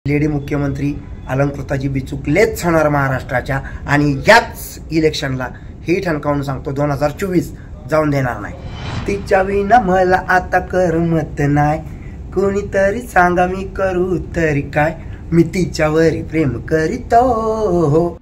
Lady मुख्यमंत्री अलंकृताजी बिचुकलेच होणार महाराष्ट्राच्या आणि याच इलेक्शनला हे ठणकावून सांगतो 2024 जाऊन देणार नाही। तिच्या विना मला आता करमत नाही, कोणीतरी सांगा मी करू तरी काय, मी तिच्यावरी प्रेम करीतो।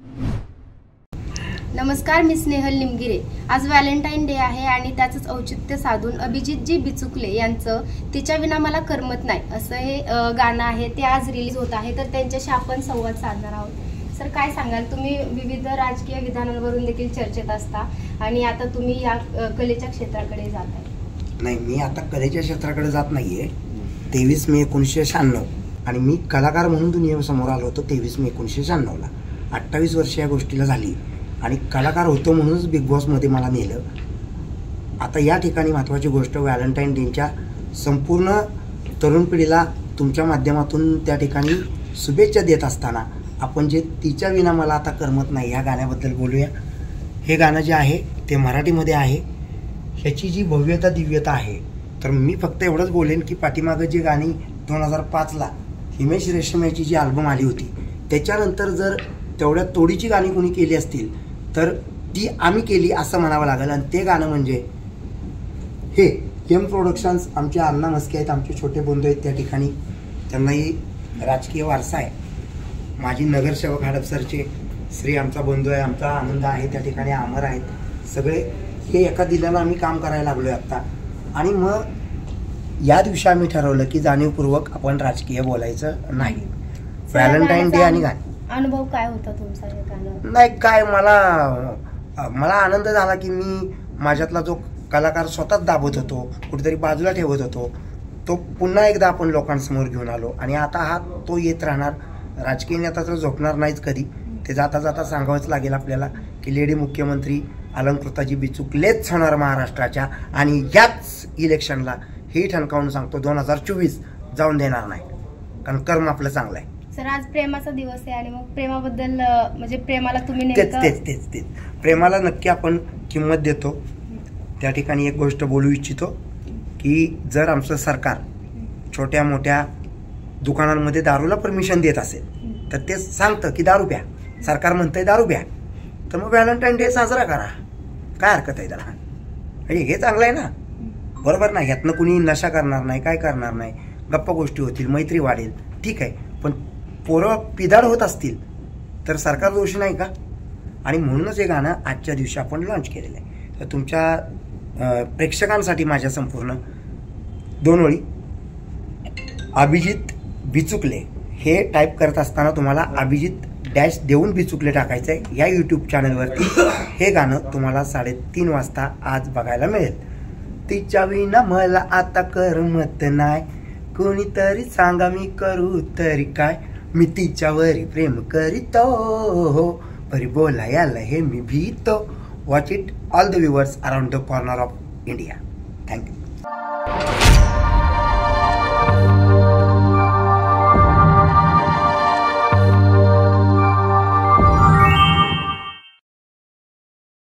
नमस्कार, मी स्नेहल निमगिरे। आज व्हॅलेंटाईन डे आहे आणि त्याचंच औचित्य साधून अभिजितजी बिचुकले यांचं तिच्या विना मला करमत नाही असं हे गाणं आहे ते आज रिलीज होत आहे। तर त्यांच्याशी आपण संवाद साधणार आहोत। सर, काय सांगाल? तुम्ही विविध राजकीय विधानांवरून देखील चर्चेत असता आणि आता तुम्ही या कलेच्या क्षेत्राकडे जाताय। नाही, मी आता कलेच्या क्षेत्राकडे जात नाहीये। 23 मे 1996 आणि मी कलाकार म्हणून दुनियेसमोर आलो होतो 23 मे 1996 ला। 28 वर्ष या गोष्टीला झाली आणि कलाकार होतो म्हणूनच बिग बॉस मध्ये मला नेलं। आता या ठिकाणी महत्त्वाची गोष्ट, व्हॅलेंटाईन डेच्या संपूर्ण तरुण पिढीला तुमच्या माध्यमातून त्या ठिकाणी शुभेच्छा देत असताना आपण जे तिच्या विना मला आता करमत नाही या गाण्याबद्दल बोलूया। हे गाणं जे आहे ते मराठीमध्ये आहे। ह्याची जी भव्यता दिव्यता आहे, तर मी फक्त एवढंच बोलेन की पाठीमागं जी गाणी 2005 ला हिमेश रेशमियाची जी अल्बम आली होती त्याच्यानंतर जर तेवढ्या तोडीची गाणी कोणी केली असतील तर ती आम्ही केली असं म्हणावं लागेल। आणि ते गाणं म्हणजे हे एम प्रोडक्शन्स, आमचे अण्णा मस्के आहेत, आमचे छोटे बंधू आहेत त्या ठिकाणी, त्यांनाही राजकीय वारसा आहे। माजी नगरसेवक हडपसरचे श्री आमचा बंधू आहे, आमचा आनंद आहे, त्या ठिकाणी अमर आहेत सगळे। हे एका दिल्याला आम्ही काम करायला लागलोय आत्ता। आणि मग या दिवशी आम्ही ठरवलं की जाणीवपूर्वक आपण राजकीय बोलायचं नाही। व्हॅलेंटाईन डे आणि गाणी अनुभव काय होता तुमचा हे गाणं? नाही काय, मला आनंद झाला की मी माझ्यातला जो कलाकार स्वतःच दाबत होतो, कुठेतरी बाजूला ठेवत होतो, तो पुन्हा एकदा आपण लोकांसमोर घेऊन आलो। आणि आता हा तो येत राहणार। राजकीय नेता तर झोपणार नाहीच कधी, ते जाता जाता सांगावंच लागेल आपल्याला की लेडी मुख्यमंत्री अलंकृताजी बिचुकलेच होणार महाराष्ट्राच्या आणि याच इलेक्शनला हे ठणकावून सांगतो 2024 जाऊन देणार नाही, कारण कर्म आपलं चांगलं आहे। सर, आज प्रेमाचा दिवस आहे आणि मग प्रेमाबद्दल म्हणजे प्रेमाला तुम्ही तेच प्रेमाला नक्की आपण किंमत देतो। त्या ठिकाणी एक गोष्ट बोलू इच्छितो की जर आमचं सरकार छोट्या मोठ्या दुकानांमध्ये दारूला परमिशन देत असेल तर ते सांगतं की दारू प्या, सरकार म्हणतंय दारू प्या, तर मग व्हॅलेंटाईन डे साजरा करा, काय हरकत आहे त्याला? म्हणजे हे चांगलं आहे ना, बरोबर ना? ह्यातनं कुणी नशा करणार नाही, काय करणार नाही, गप्पा गोष्टी होतील, मैत्री वाढेल, ठीक आहे। पण पोरं पिदाड होत असतील तर सरकार दोषी नाही का? आणि म्हणूनच हे गाणं आजच्या दिवशी आपण लॉन्च केलेलं आहे। तर तुमच्या प्रेक्षकांसाठी माझ्या संपूर्ण 2 ओळी, अभिजित बिचुकले हे टाईप करत असताना तुम्हाला अभिजित डॅश देऊन बिचुकले टाकायचं आहे। या यूट्यूब चॅनलवरती हे गाणं तुम्हाला 3:30 वाजता आज बघायला मिळेल। तिच्या विना मला आता करमत नाही, कोणीतरी सांगा मी करू तरी काय, मी तिच्यावरी प्रेम करीतो, परी बोलायला हे मी भीतो। Watch it all the viewers around the corner of India. Thank you.